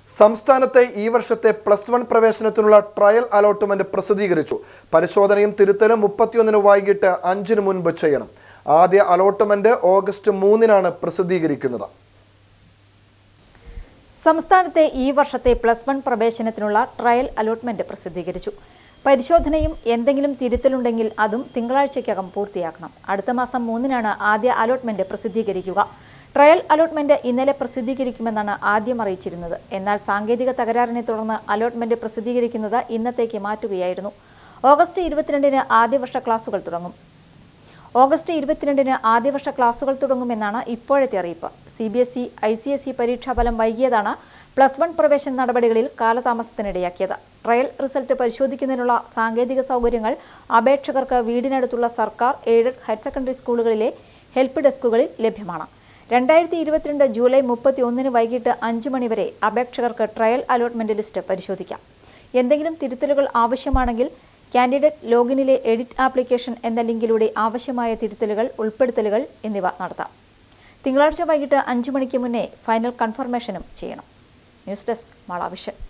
സംസ്ഥാനത്തെ ഈ വർഷത്തെ +1 പ്രവേശനത്തിനുള്ള ട്രയൽ അലോട്ട്മെന്റ് പ്രസിദ്ധീകരിച്ചു. പരിശോധനയും തിരുത്തലും 31-ന് വൈകിട്ട് 5-ന് മുൻപ് ചെയ്യണം. ആദ്യ അലോട്ട്മെന്റ് ഓഗസ്റ്റ് 3-നാണ് പ്രസിദ്ധീകരിക്കുന്നത്. സംസ്ഥാനത്തെ ഈ വർഷത്തെ +1 പ്രവേശനത്തിനുള്ള ട്രയൽ അലോട്ട്മെന്റ് പ്രസിദ്ധീകരിച്ചു. പരിശോധനയും എന്തെങ്കിലും തിരുത്തലുണ്ടെങ്കിൽ അതും തിങ്കളാഴ്ചയ്ക്കകം പൂർത്തിയാക്കണം. അടുത്ത മാസം 3-നാണ് ആദ്യ അലോട്ട്മെന്റ് പ്രസിദ്ധീകരിക്കുക. ട്രയൽ അലോട്ട്മെന്റ് ഇന്നലെ പ്രസിദ്ധീകരിക്കുമെന്നാണ് ആദ്യം അറിയിച്ചിരുന്നത്. എന്നാൽ സാങ്കേതിക തകരാറിനെ തുടർന്ന് അലോട്ട്മെന്റ് പ്രസിദ്ധീകരിക്കുന്നത് ഇന്നത്തേക്ക് മാറ്റുകയായിരുന്നു. ഓഗസ്റ്റ് 22-ന് ആദ്യവർഷ ക്ലാസുകൾ തുടങ്ങും. തുടങ്ങുമെന്നാണ് ഇപ്പോഴത്തെ അറിയിപ്പ്. CBSE, ICSE പരീക്ഷാഫലം വൈകിയതാണ് +1 പ്രവേശന നടപടികളിൽ കാലതാമസത്തിനിടയാക്കിയത്. ട്രയൽ റിസൾട്ട് പരിശോധിക്കുന്നതിനുള്ള സാങ്കേതിക സൗകര്യങ്ങൾ അപേക്ഷകർക്ക് വീടിനടുത്തുള്ള സർക്കാർ എയ്ഡഡ് ഹയർ സെക്കൻഡറി സ്കൂളുകളിലെ ഹെൽപ്പ് ഡെസ്കുകളിൽ ലഭ്യമാണ്. 2022 ജൂലൈ 31-ന് വൈകിട്ട് 5 മണി വരെ അപേക്ഷകർക്ക് ട്രയൽ അലോട്ട്മെന്റ് ലിസ്റ്റ് പരിശോധിക്കാം. എന്തെങ്കിലും തിരുത്തലുകൾ ആവശ്യമാണെങ്കിൽ കാൻഡിഡേറ്റ് ലോഗിനിലെ എഡിറ്റ് ആപ്ലിക്കേഷൻ എന്ന ലിങ്കിലൂടെ ആവശ്യമായ തിരുത്തലുകൾ, ഉൾപ്പെടുത്തലുകൾ എന്നിവ നടത്താം. തിങ്കളാഴ്ച വൈകിട്ട് 5 മണിക്ക് മുന്നേ ഫൈനൽ കൺഫർമേഷനും ചെയ്യണം. News desk Mala Vision.